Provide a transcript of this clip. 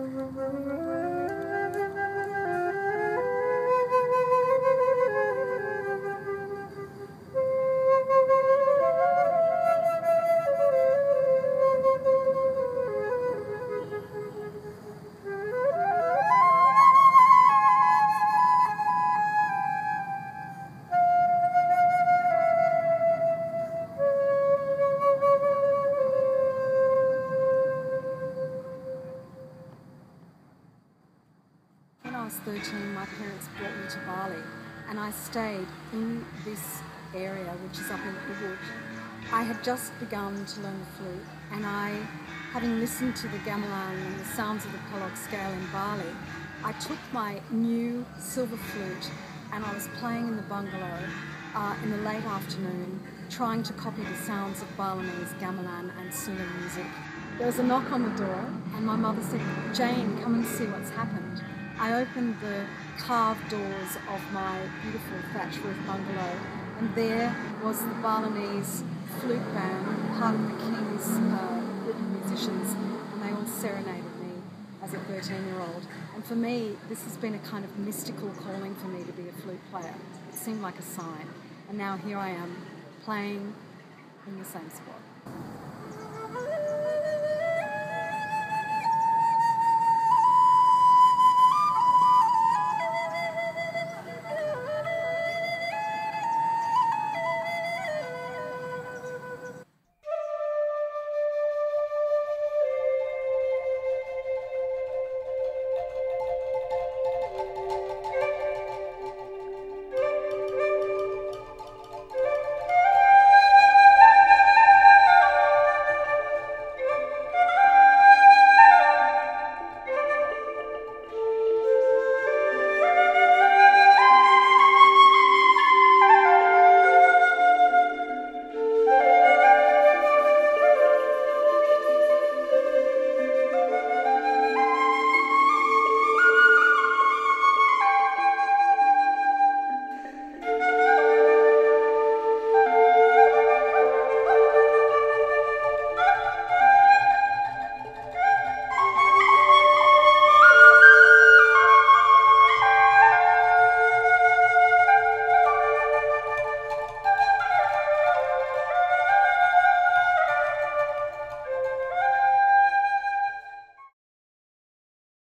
When I was 13, my parents brought me to Bali and I stayed in this area, which is up in Ubud. I had just begun to learn the flute, and having listened to the gamelan and the sounds of the pelok scale in Bali, I took my new silver flute and I was playing in the bungalow in the late afternoon, trying to copy the sounds of Balinese gamelan and Sula music. There was a knock on the door and my mother said, "Jane, come and see what's happened." I opened the carved doors of my beautiful thatch roof bungalow, and there was the Balinese flute band, part of the king's group of musicians, and they all serenaded me as a 13-year-old. And for me, this has been a kind of mystical calling for me to be a flute player. It seemed like a sign. And now here I am, playing in the same spot.